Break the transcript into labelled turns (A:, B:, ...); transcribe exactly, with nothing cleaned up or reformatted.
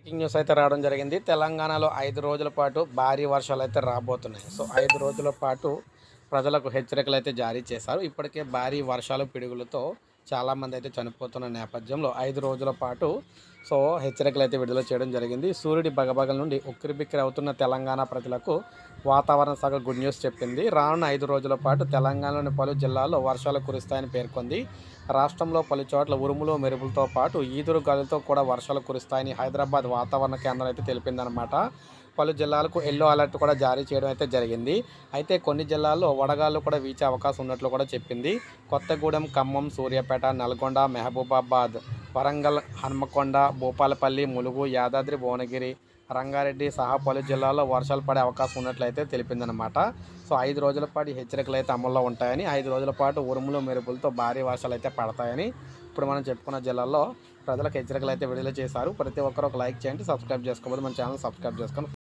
A: Breaking news అయితే రావడం జరిగింది. తెలంగాణలో ఐదు రోజుల పాటు భారీ వర్షాలు అయితే రాబోతున్నాయి. సో ఐదు రోజుల పాటు ప్రజలకు హెచ్చరికలు అయితే జారీ చేశారు. ఇప్పటికే భారీ వర్షాలు పిడుగులతో చాలామంది అయితే చనిపోతున్న నేపథ్యంలో ఐదు రోజుల పాటు సో హెచ్చరికలు అయితే విడుదల చేయడం జరిగింది. సూర్యుడి బగబగల నుండి ఉక్కిరిబిక్కిరి అవుతున్న తెలంగాణ ప్రజలకు వాతావరణ శాఖ గుడ్ న్యూస్ చెప్పింది. రానున్న ఐదు రోజుల పాటు తెలంగాణలోని పలు జిల్లాల్లో వర్షాలు కురుస్తాయని పేర్కొంది. రాష్ట్రంలో పలు చోట్ల ఉరుములు మెరుపులతో పాటు ఈదురు గాలులతో కూడా వర్షాలు కురుస్తాయని హైదరాబాద్ వాతావరణ కేంద్రం అయితే తెలిపిందనమాట. పలు జిల్లాలకు ఎల్లో అలర్ట్ కూడా జారీ చేయడం అయితే జరిగింది. అయితే కొన్ని జిల్లాల్లో వడగాళ్ళు కూడా వీచే అవకాశం ఉన్నట్లు కూడా చెప్పింది. కొత్తగూడెం, ఖమ్మం, సూర్యాపేట, నల్గొండ, మహబూబాబాద్, వరంగల్, హన్మకొండ, భూపాలపల్లి, ములుగు, యాదాద్రి, భువనగిరి, రంగారెడ్డి సహా పలు జిల్లాల్లో వర్షాలు పడే అవకాశం ఉన్నట్లయితే తెలిపిందనమాట. సో ఐదు రోజుల పాటు హెచ్చరికలు అయితే అమల్లో ఉంటాయని, ఐదు రోజుల పాటు ఉరుములు మెరుపులతో భారీ వర్షాలు అయితే పడతాయని ఇప్పుడు మనం చెప్పుకున్న జిల్లాల్లో ప్రజలకు హెచ్చరికలు అయితే విడుదల చేశారు. ప్రతి ఒక్కరు ఒక లైక్ చేయండి, సబ్స్క్రైబ్ చేసుకోకపోతే మన ఛానల్ సబ్స్క్రైబ్ చేసుకొని